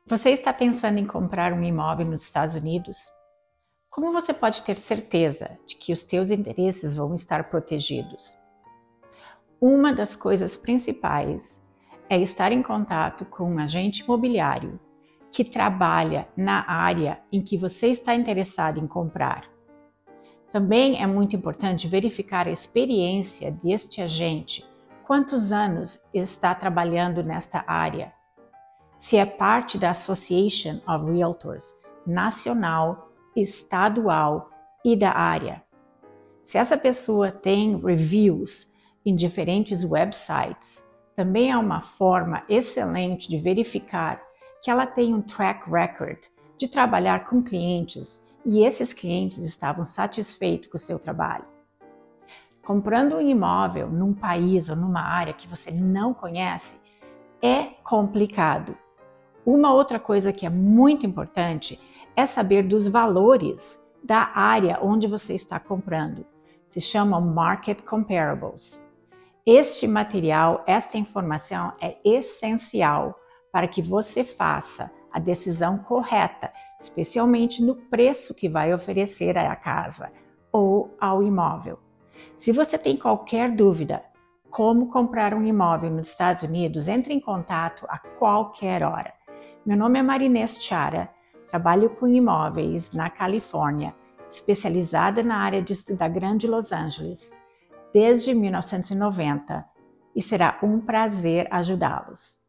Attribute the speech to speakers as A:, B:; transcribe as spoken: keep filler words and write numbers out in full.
A: Você está pensando em comprar um imóvel nos Estados Unidos? Como você pode ter certeza de que os teus interesses vão estar protegidos? Uma das coisas principais é estar em contato com um agente imobiliário que trabalha na área em que você está interessado em comprar. Também é muito importante verificar a experiência deste agente, quantos anos está trabalhando nesta área, se é parte da Association of Realtors nacional, estadual e da área. Se essa pessoa tem reviews em diferentes websites, também é uma forma excelente de verificar que ela tem um track record de trabalhar com clientes e esses clientes estavam satisfeitos com o seu trabalho. Comprando um imóvel num país ou numa área que você não conhece é complicado. Uma outra coisa que é muito importante é saber dos valores da área onde você está comprando. Se chamam Market Comparables. Este material, esta informação é essencial para que você faça a decisão correta, especialmente no preço que vai oferecer à casa ou ao imóvel. Se você tem qualquer dúvida como comprar um imóvel nos Estados Unidos, entre em contato a qualquer hora. Meu nome é Marinês Chara, trabalho com imóveis na Califórnia, especializada na área de, da Grande Los Angeles, desde mil novecentos e noventa, e será um prazer ajudá-los.